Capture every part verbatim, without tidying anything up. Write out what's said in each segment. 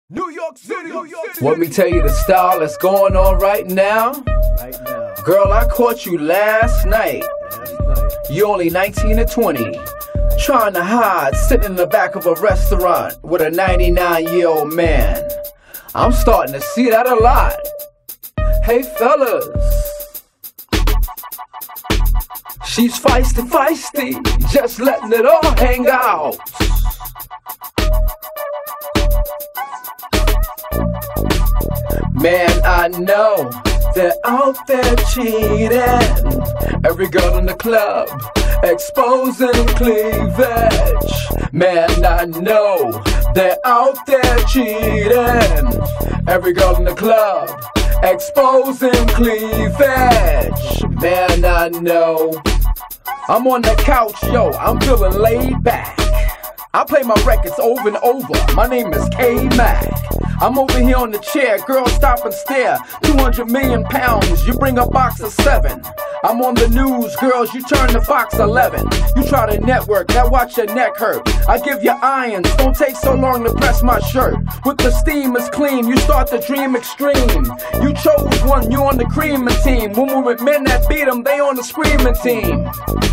New York City, New York City. Let me tell you the style that's going on right now. Right now. Girl, I caught you last night. Last night. You only nineteen or twenty. Trying to hide, sitting in the back of a restaurant with a ninety-nine-year-old man. I'm starting to see that a lot. Hey fellas. She's feisty, feisty, just letting it all hang out. Man, I know they're out there cheating. Every girl in the club exposing cleavage. Man, I know they're out there cheating. Every girl in the club exposing cleavage. Man, I know. I'm on the couch, yo, I'm feeling laid back. I play my records over and over. My name is K-Mac. I'm over here on the chair, girl stop and stare. two hundred million pounds, you bring a box of seven. I'm on the news, girls, you turn to Fox eleven. You try to network, now watch your neck hurt. I give you irons, don't take so long to press my shirt. With the steam is clean, you start to dream extreme. You chose one, you on the creaming team. When we're with men that beat them, they on the screaming team.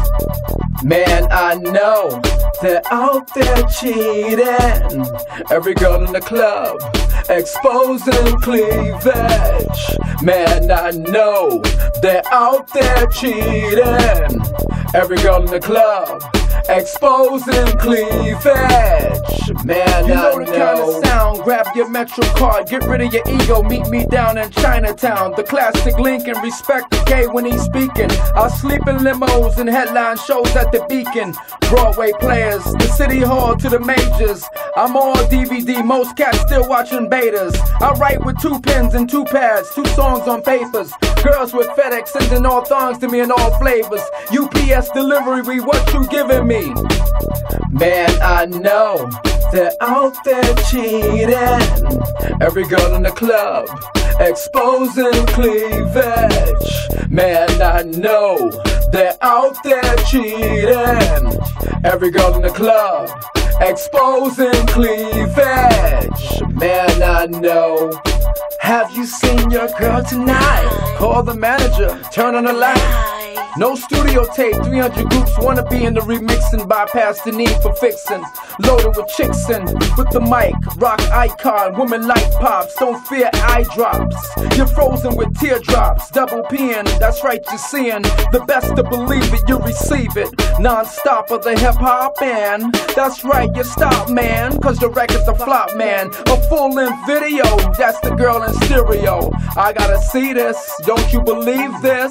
Man, I know they're out there cheating. Every girl in the club exposing cleavage. Man, I know they're out there cheating. Every girl in the club exposing cleavage. Man, you know I the know. Kind of sound. Grab your Metro card, get rid of your ego. Meet me down in Chinatown. The classic Lincoln, respect the K when he's speaking. I sleep in limos and headline shows at the Beacon. Broadway players, the City Hall to the majors. I'm on D V D, most cats still watching betas. I write with two pens and two pads, two songs on papers. Girls with FedEx sending all thongs to me in all flavors. U P S delivery, what you giving me? Man, I know they're out there cheating. Every girl in the club exposing cleavage. Man, I know they're out there cheating. Every girl in the club exposing cleavage. Man, I know. Have you seen your girl tonight? Call the manager, turn on the light. No studio tape, three hundred groups wanna be in the remixing. Bypass the need for fixing. Loaded with chicks in, with the mic. Rock icon, women like pops. Don't fear eye drops. You're frozen with teardrops. Double P'ing, that's right, you're seeing. The best to believe it, you receive it. Non-stop of the hip-hop band. That's right, you stop, man. Cause the record's a flop, man. A full-length video, that's the girl in stereo. I gotta see this, don't you believe this?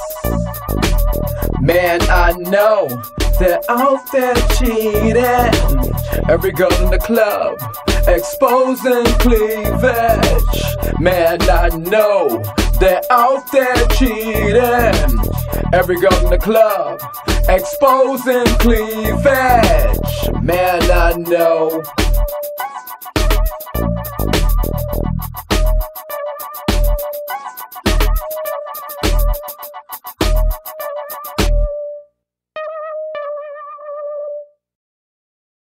Man, I know they're out there cheating. Every girl in the club exposing cleavage. Man, I know they're out there cheating. Every girl in the club exposing cleavage. Man, I know.